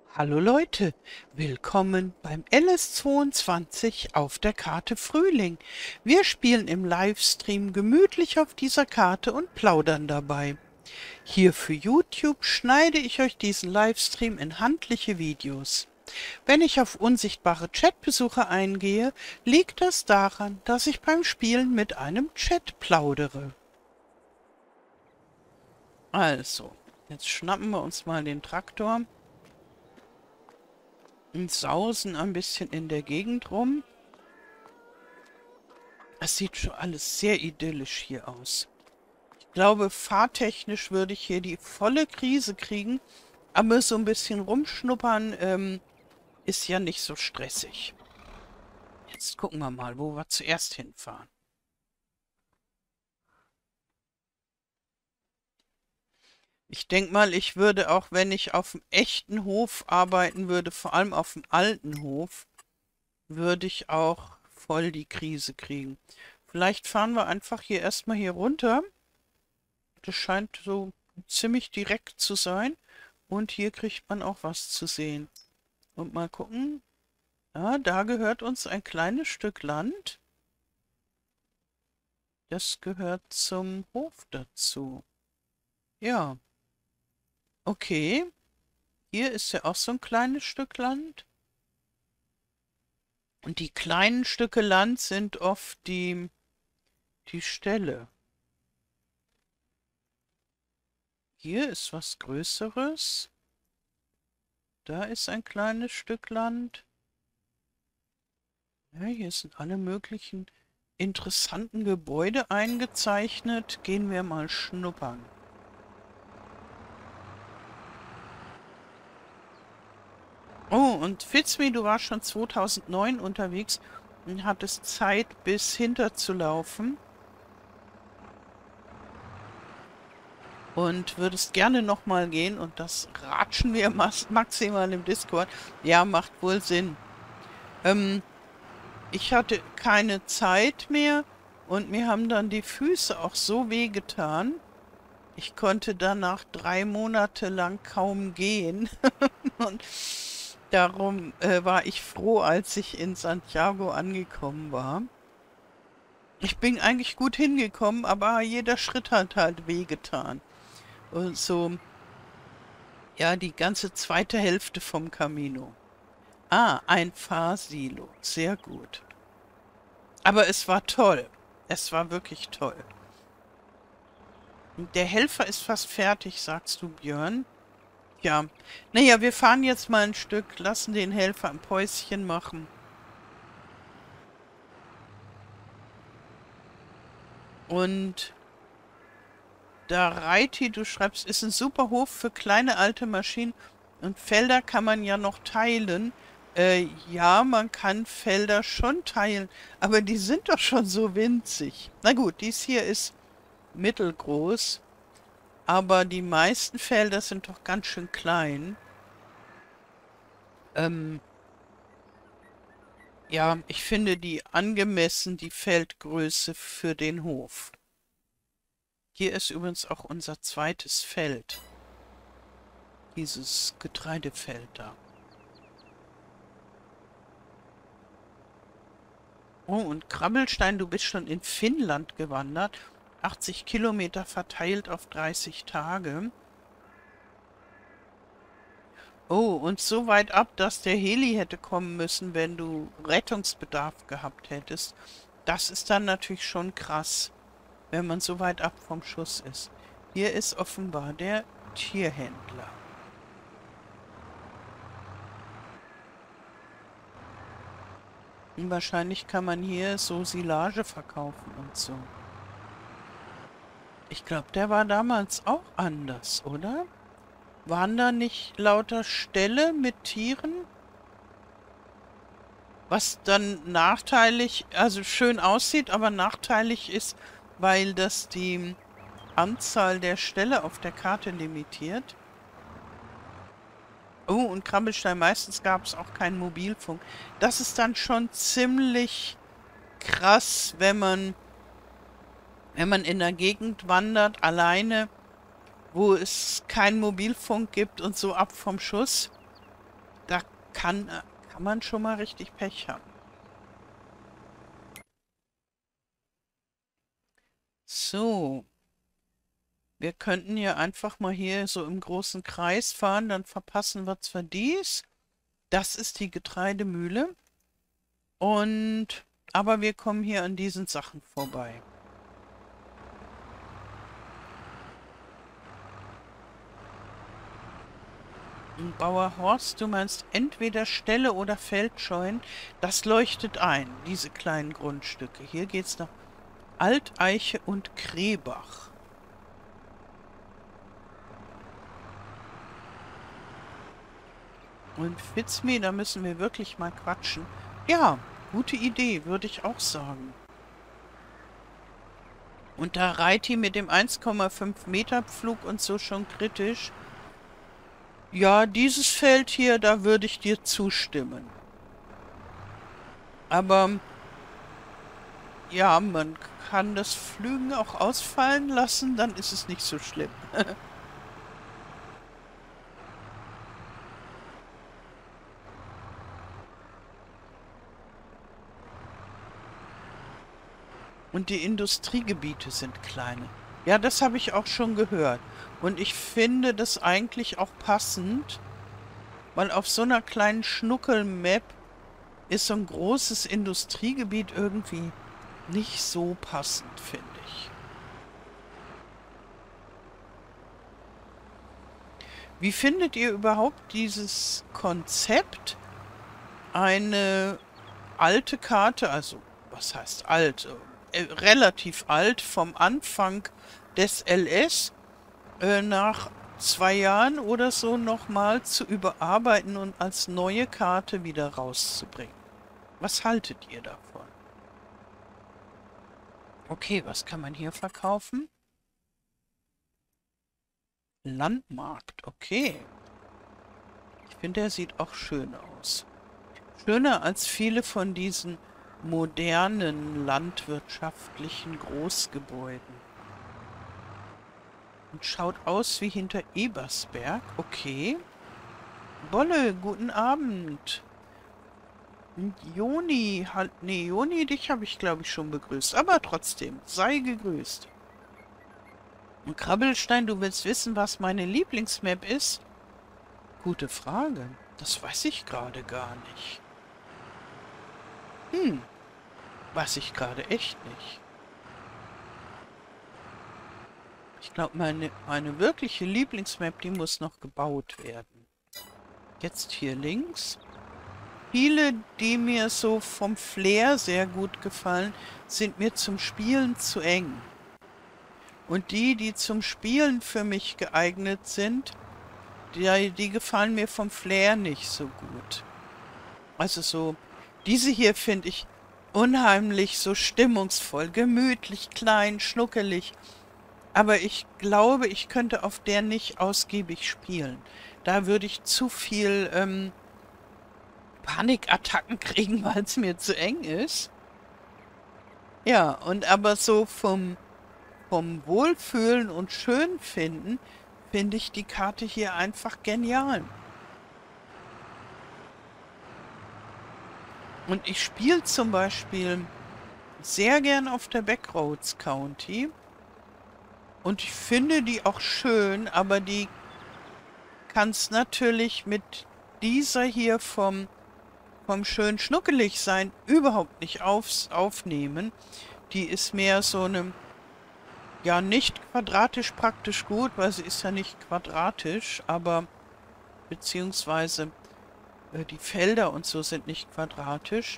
Hallo Leute, willkommen beim LS22 auf der Karte Frühling. Wir spielen im Livestream gemütlich auf dieser Karte und plaudern dabei. Hier für YouTube schneide ich euch diesen Livestream in handliche Videos. Wenn ich auf unsichtbare Chatbesucher eingehe, liegt das daran, dass ich beim Spielen mit einem Chat plaudere. Also, jetzt schnappen wir uns mal den Traktor und sausen ein bisschen in der Gegend rum. Es sieht schon alles sehr idyllisch hier aus. Ich glaube, fahrtechnisch würde ich hier die volle Krise kriegen, aber so ein bisschen rumschnuppern ist ja nicht so stressig. Jetzt gucken wir mal, wo wir zuerst hinfahren. Ich denke mal, ich würde auch, wenn ich auf dem echten Hof arbeiten würde, vor allem auf dem alten Hof, würde ich auch voll die Krise kriegen. Vielleicht fahren wir einfach hier erstmal hier runter. Das scheint so ziemlich direkt zu sein. Und hier kriegt man auch was zu sehen. Und mal gucken. Ja, da gehört uns ein kleines Stück Land. Das gehört zum Hof dazu. Ja. Okay. Hier ist ja auch so ein kleines Stück Land. Und die kleinen Stücke Land sind oft die Ställe. Hier ist was Größeres. Da ist ein kleines Stück Land. Ja, hier sind alle möglichen interessanten Gebäude eingezeichnet. Gehen wir mal schnuppern. Oh, und Fitzmi, du warst schon 2009 unterwegs und hattest Zeit, bis hinter zu laufen. Und würdest gerne nochmal gehen. Und das ratschen wir maximal im Discord. Ja, macht wohl Sinn. Ich hatte keine Zeit mehr und mir haben dann die Füße auch so wehgetan. Ich konnte danach 3 Monate lang kaum gehen. Und darum war ich froh, als ich in Santiago angekommen war. Ich bin eigentlich gut hingekommen, aber jeder Schritt hat halt wehgetan. Und so, ja, die ganze zweite Hälfte vom Camino. Ah, ein Fahrsilo. Sehr gut. Aber es war toll. Es war wirklich toll. Der Helfer ist fast fertig, sagst du, Björn. Ja. Naja, wir fahren jetzt mal ein Stück, lassen den Helfer ein Päuschen machen. Und da Reiti, du schreibst, ist ein super Hof für kleine alte Maschinen und Felder kann man ja noch teilen. Ja, man kann Felder schon teilen, aber die sind doch schon so winzig. Na gut, dies hier ist mittelgroß, aber die meisten Felder sind doch ganz schön klein. Ja, ich finde die angemessen, die Feldgröße für den Hof. Hier ist übrigens auch unser zweites Feld. Dieses Getreidefeld da. Oh, und Krabbelstein, du bist schon in Finnland gewandert. 80 Kilometer verteilt auf 30 Tage. Oh, und so weit ab, dass der Heli hätte kommen müssen, wenn du Rettungsbedarf gehabt hättest. Das ist dann natürlich schon krass, wenn man so weit ab vom Schuss ist. Hier ist offenbar der Tierhändler. Und wahrscheinlich kann man hier so Silage verkaufen und so. Ich glaube, der war damals auch anders, oder? Waren da nicht lauter Ställe mit Tieren? Was dann nachteilig, also schön aussieht, aber nachteilig ist, weil das die Anzahl der Ställe auf der Karte limitiert. Oh, und Krabbelstein, meistens gab es auch keinen Mobilfunk. Das ist dann schon ziemlich krass, wenn man in der Gegend wandert, alleine, wo es keinen Mobilfunk gibt und so ab vom Schuss. Da kann man schon mal richtig Pech haben. So. Wir könnten ja einfach mal hier so im großen Kreis fahren, dann verpassen wir zwar dies. Das ist die Getreidemühle. Aber wir kommen hier an diesen Sachen vorbei. Und Bauer Horst, du meinst entweder Ställe oder Feldscheunen. Das leuchtet ein, diese kleinen Grundstücke. Hier geht's nach Alteiche und Krebach. Und Fitzmi, da müssen wir wirklich mal quatschen. Ja, gute Idee, würde ich auch sagen. Und da Reiti mit dem 1,5 Meter Pflug und so schon kritisch. Ja, dieses Feld hier, da würde ich dir zustimmen. Aber ja, man kann das Pflügen auch ausfallen lassen, dann ist es nicht so schlimm. Und die Industriegebiete sind kleine. Ja, das habe ich auch schon gehört. Und ich finde das eigentlich auch passend, weil auf so einer kleinen Schnuckel-Map ist so ein großes Industriegebiet irgendwie nicht so passend, finde ich. Wie findet ihr überhaupt dieses Konzept, eine alte Karte, also was heißt alt, relativ alt, vom Anfang des LS nach 2 Jahren oder so nochmal zu überarbeiten und als neue Karte wieder rauszubringen? Was haltet ihr davon? Okay, was kann man hier verkaufen? Landmarkt, okay. Ich finde, der sieht auch schön aus. Schöner als viele von diesen modernen landwirtschaftlichen Großgebäuden. Und schaut aus wie hinter Ebersberg. Okay. Bolle, guten Abend. Und Joni, halt, nee, Joni, dich habe ich, glaube ich, schon begrüßt. Aber trotzdem, sei gegrüßt. Und Krabbelstein, du willst wissen, was meine Lieblingsmap ist? Gute Frage. Das weiß ich gerade gar nicht. Weiß ich gerade echt nicht. Ich glaube, meine wirkliche Lieblingsmap, die muss noch gebaut werden. Jetzt hier links. Viele, die mir so vom Flair sehr gut gefallen, sind mir zum Spielen zu eng. Und die zum Spielen für mich geeignet sind, die gefallen mir vom Flair nicht so gut. Also so, diese hier finde ich unheimlich so stimmungsvoll, gemütlich, klein, schnuckelig. Aber ich glaube, ich könnte auf der nicht ausgiebig spielen. Da würde ich zu viel Panikattacken kriegen, weil es mir zu eng ist. Ja, und aber so vom Wohlfühlen und Schönfinden finde ich die Karte hier einfach genial. Und ich spiele zum Beispiel sehr gern auf der Backroads County. Und ich finde die auch schön, aber die kannst natürlich mit dieser hier vom schön schnuckelig sein überhaupt nicht aufnehmen. Die ist mehr so eine, ja, nicht quadratisch praktisch gut, weil sie ist ja nicht quadratisch, aber beziehungsweise die Felder und so sind nicht quadratisch.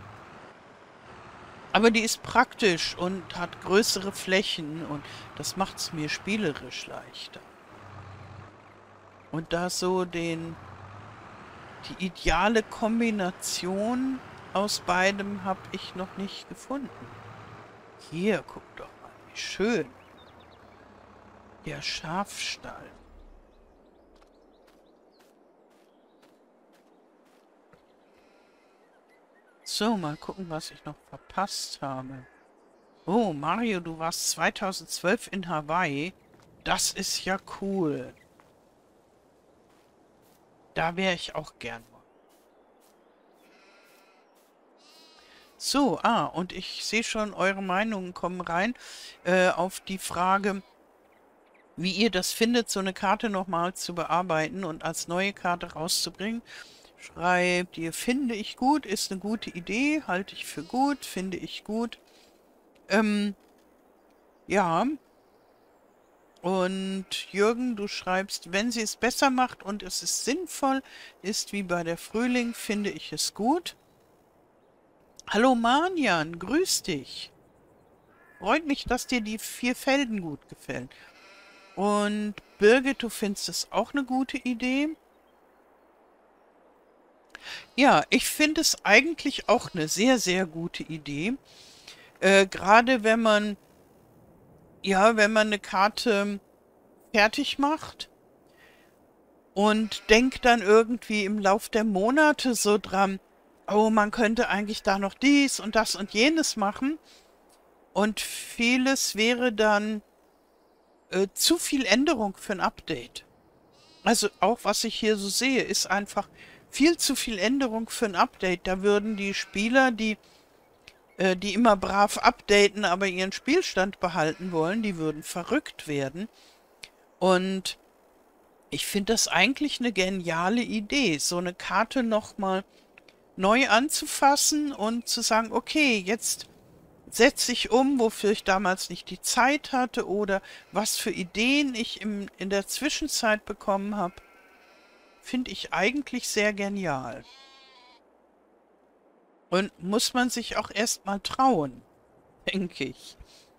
Aber die ist praktisch und hat größere Flächen und das macht es mir spielerisch leichter. Und da so die ideale Kombination aus beidem habe ich noch nicht gefunden. Hier, guck doch mal, wie schön. Der Schafstall. So, mal gucken, was ich noch verpasst habe. Oh, Mario, du warst 2012 in Hawaii. Das ist ja cool. Da wäre ich auch gern mal. So, und ich sehe schon, eure Meinungen kommen rein auf die Frage, wie ihr das findet, so eine Karte nochmal zu bearbeiten und als neue Karte rauszubringen. Schreibt ihr, finde ich gut, ist eine gute Idee, halte ich für gut, finde ich gut. Ja, und Jürgen, du schreibst, wenn sie es besser macht und es ist sinnvoll, ist wie bei der Frühling, finde ich es gut. Hallo Manian, grüß dich. Freut mich, dass dir die 4 Felden gut gefällt. Und Birgit, du findest es auch eine gute Idee? Ja, ich finde es eigentlich auch eine sehr, sehr gute Idee. Gerade wenn man, ja, wenn man eine Karte fertig macht und denkt dann irgendwie im Lauf der Monate so dran, oh, man könnte eigentlich da noch dies und das und jenes machen. Und vieles wäre dann zu viel Änderung für ein Update. Also auch was ich hier so sehe, ist einfach viel zu viel Änderung für ein Update. Da würden die Spieler, die immer brav updaten, aber ihren Spielstand behalten wollen, die würden verrückt werden. Und ich finde das eigentlich eine geniale Idee, so eine Karte nochmal neu anzufassen und zu sagen, okay, jetzt setze ich um, wofür ich damals nicht die Zeit hatte oder was für Ideen ich in der Zwischenzeit bekommen habe, finde ich eigentlich sehr genial. Und muss man sich auch erst mal trauen, denke ich.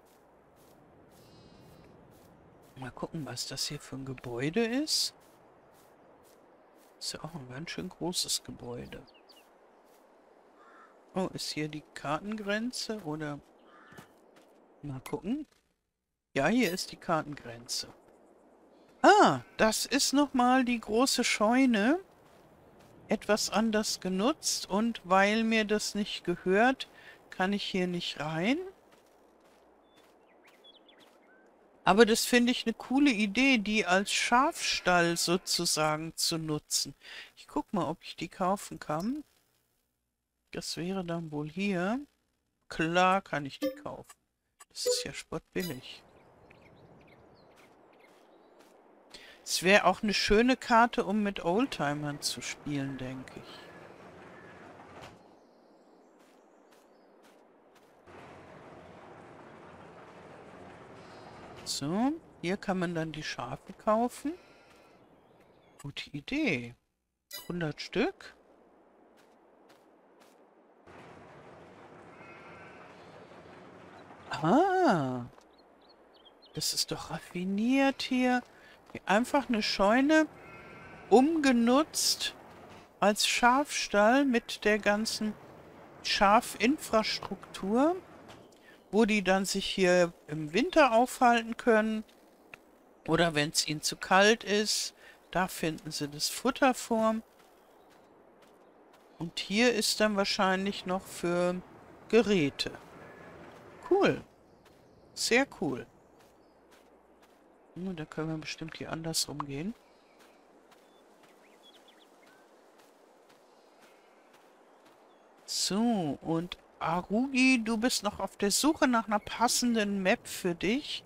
Mal gucken, was das hier für ein Gebäude ist. Ist ja auch ein ganz schön großes Gebäude. Oh, ist hier die Kartengrenze oder... Mal gucken. Ja, hier ist die Kartengrenze. Das ist nochmal die große Scheune. Etwas anders genutzt und weil mir das nicht gehört, kann ich hier nicht rein. Aber das finde ich eine coole Idee, die als Schafstall sozusagen zu nutzen. Ich guck mal, ob ich die kaufen kann. Das wäre dann wohl hier. Klar kann ich die kaufen. Das ist ja spottbillig. Es wäre auch eine schöne Karte, um mit Oldtimern zu spielen, denke ich. So, hier kann man dann die Schafe kaufen. Gute Idee. 100 Stück. Das ist doch raffiniert hier. Einfach eine Scheune umgenutzt als Schafstall mit der ganzen Schafinfrastruktur, wo die dann sich hier im Winter aufhalten können oder wenn es ihnen zu kalt ist. Da finden sie das Futter vor. Und hier ist dann wahrscheinlich noch für Geräte. Cool. Sehr cool. Da können wir bestimmt hier andersrum gehen. So, und Arugi, du bist noch auf der Suche nach einer passenden Map für dich.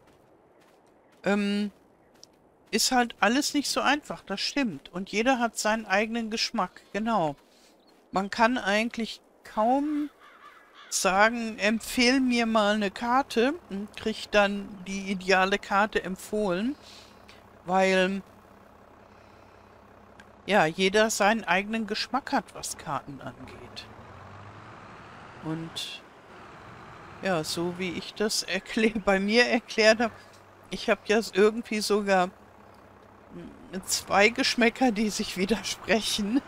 Ist halt alles nicht so einfach, das stimmt. Und jeder hat seinen eigenen Geschmack, genau. Man kann eigentlich kaum sagen, empfehl mir mal eine Karte und kriegt dann die ideale Karte empfohlen, weil ja, jeder seinen eigenen Geschmack hat, was Karten angeht. Und ja, so wie ich das bei mir erklärt habe, ich habe ja irgendwie sogar zwei Geschmäcker, die sich widersprechen.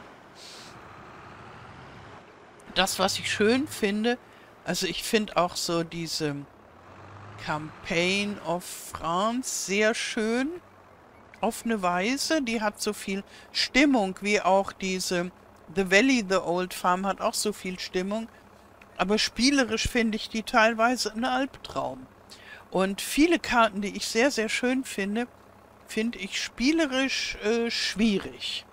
Das, was ich schön finde, also ich finde auch so diese Campaign of France sehr schön. Auf eine Weise, die hat so viel Stimmung, wie auch diese The Valley, The Old Farm hat auch so viel Stimmung. Aber spielerisch finde ich die teilweise ein Albtraum. Und viele Karten, die ich sehr, sehr schön finde, finde ich spielerisch schwierig.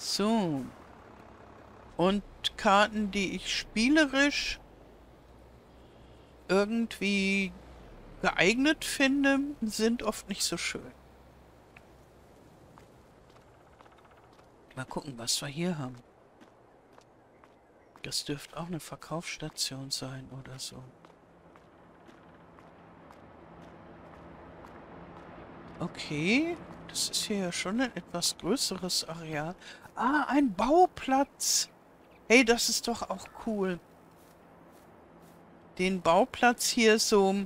So. Und Karten, die ich spielerisch irgendwie geeignet finde, sind oft nicht so schön. Mal gucken, was wir hier haben. Das dürfte auch eine Verkaufsstation sein oder so. Okay, das ist hier ja schon ein etwas größeres Areal. Ah, ein Bauplatz. Hey, das ist doch auch cool. Den Bauplatz hier so,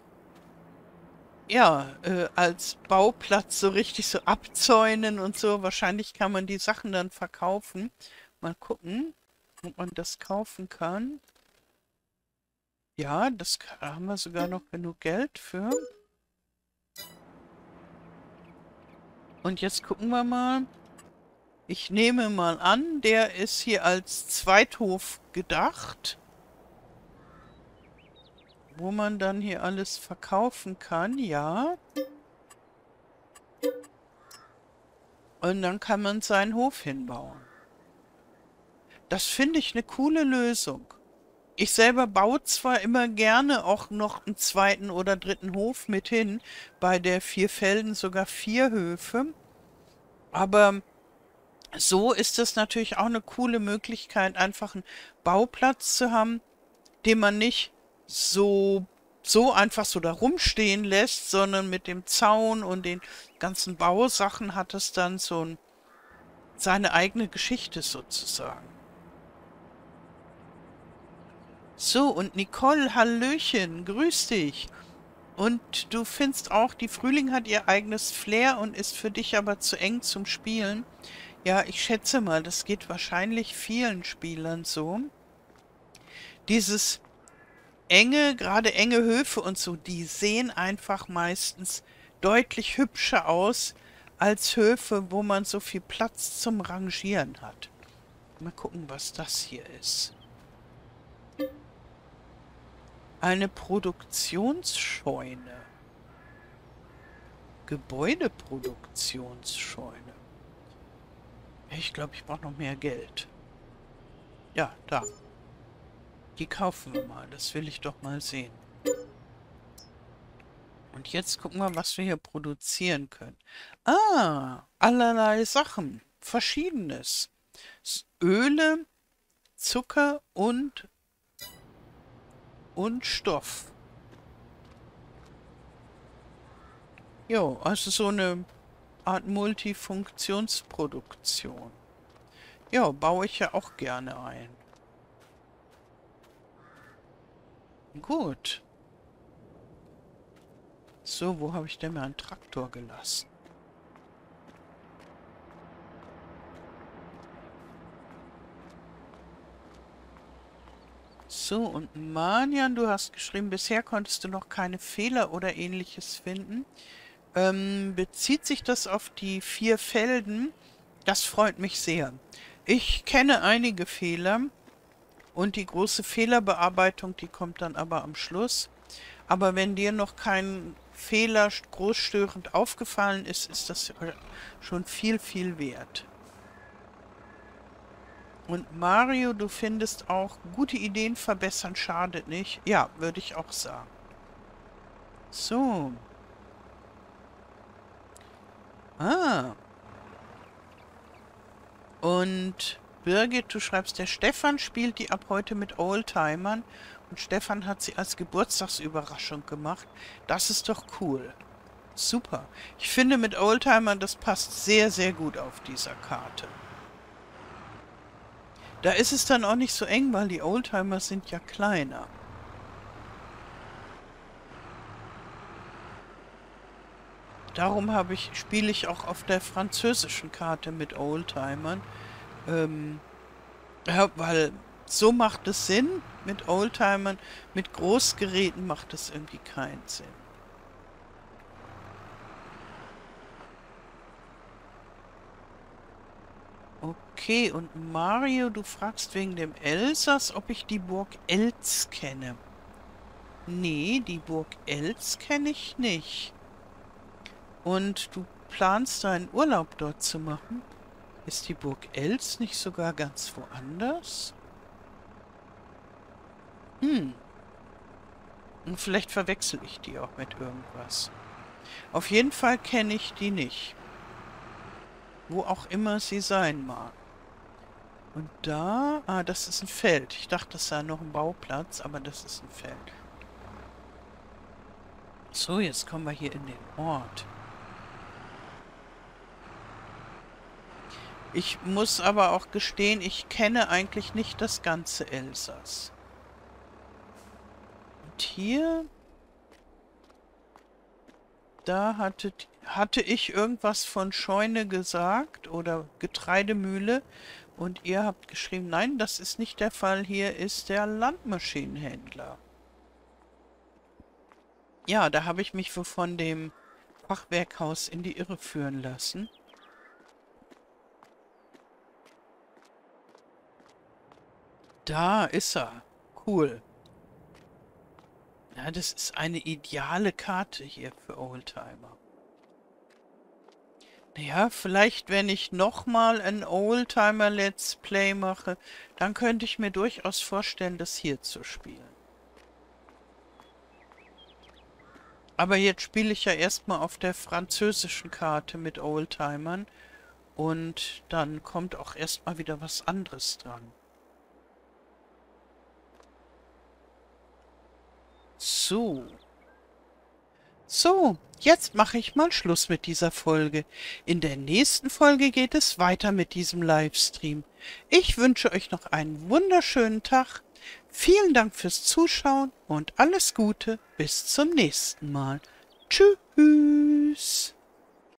ja, als Bauplatz so richtig so abzäunen und so. Wahrscheinlich kann man die Sachen dann verkaufen. Mal gucken, ob man das kaufen kann. Ja, da haben wir sogar noch genug Geld für. Und jetzt gucken wir mal. Ich nehme mal an, der ist hier als Zweithof gedacht, wo man dann hier alles verkaufen kann, ja. Und dann kann man seinen Hof hinbauen. Das finde ich eine coole Lösung. Ich selber baue zwar immer gerne auch noch einen zweiten oder dritten Hof mit hin, bei der Vierfelden sogar 4 Höfe, aber so ist es natürlich auch eine coole Möglichkeit, einfach einen Bauplatz zu haben, den man nicht so einfach so da rumstehen lässt, sondern mit dem Zaun und den ganzen Bausachen hat es dann seine eigene Geschichte sozusagen. So, und Nicole, Hallöchen, grüß dich. Und du findest auch, die Frühling hat ihr eigenes Flair und ist für dich aber zu eng zum Spielen. Ja, ich schätze mal, das geht wahrscheinlich vielen Spielern so. Dieses gerade enge Höfe und so, die sehen einfach meistens deutlich hübscher aus als Höfe, wo man so viel Platz zum Rangieren hat. Mal gucken, was das hier ist. Eine Produktionsscheune. Gebäudeproduktionsscheune. Ich glaube, ich brauche noch mehr Geld. Ja, da. Die kaufen wir mal. Das will ich doch mal sehen. Und jetzt gucken wir, was wir hier produzieren können. Ah, allerlei Sachen. Verschiedenes. Öle, Zucker und Stoff. Jo, also so eine Art Multifunktionsproduktion. Ja, baue ich ja auch gerne ein. Gut. So, wo habe ich denn meinen Traktor gelassen? So, und Manian, du hast geschrieben, bisher konntest du noch keine Fehler oder ähnliches finden. Bezieht sich das auf die 4 Felden? Das freut mich sehr. Ich kenne einige Fehler und die große Fehlerbearbeitung, die kommt dann aber am Schluss. Aber wenn dir noch kein Fehler großstörend aufgefallen ist, ist das schon viel, viel wert. Und Mario, du findest auch, gute Ideen verbessern schadet nicht. Ja, würde ich auch sagen. So. Ah. Und Birgit, du schreibst, der Stefan spielt die ab heute mit Oldtimern und Stefan hat sie als Geburtstagsüberraschung gemacht. Das ist doch cool. Super. Ich finde mit Oldtimern, das passt sehr, sehr gut auf dieser Karte. Da ist es dann auch nicht so eng, weil die Oldtimer sind ja kleiner. Darum spiele ich auch auf der französischen Karte mit Oldtimern. Ja, weil so macht es Sinn mit Oldtimern, mit Großgeräten macht es irgendwie keinen Sinn. Okay, und Mario, du fragst wegen dem Elsass, ob ich die Burg Elz kenne. Nee, die Burg Elz kenne ich nicht. Und du planst deinen Urlaub dort zu machen? Ist die Burg Els nicht sogar ganz woanders? Hm. Und vielleicht verwechsel ich die auch mit irgendwas. Auf jeden Fall kenne ich die nicht. Wo auch immer sie sein mag. Und da... Ah, das ist ein Feld. Ich dachte, das sei noch ein Bauplatz, aber das ist ein Feld. So, jetzt kommen wir hier in den Ort. Ich muss aber auch gestehen, ich kenne eigentlich nicht das ganze Elsass. Und hier... Da hatte ich irgendwas von Scheune gesagt oder Getreidemühle und ihr habt geschrieben, nein, das ist nicht der Fall, hier ist der Landmaschinenhändler. Ja, da habe ich mich wohl von dem Fachwerkhaus in die Irre führen lassen. Da ist er. Cool. Ja, das ist eine ideale Karte hier für Oldtimer. Naja, vielleicht, wenn ich nochmal ein Oldtimer-Let's Play mache, dann könnte ich mir durchaus vorstellen, das hier zu spielen. Aber jetzt spiele ich ja erstmal auf der französischen Karte mit Oldtimern und dann kommt auch erstmal wieder was anderes dran. So. So, jetzt mache ich mal Schluss mit dieser Folge. In der nächsten Folge geht es weiter mit diesem Livestream. Ich wünsche euch noch einen wunderschönen Tag. Vielen Dank fürs Zuschauen und alles Gute. Bis zum nächsten Mal. Tschüss.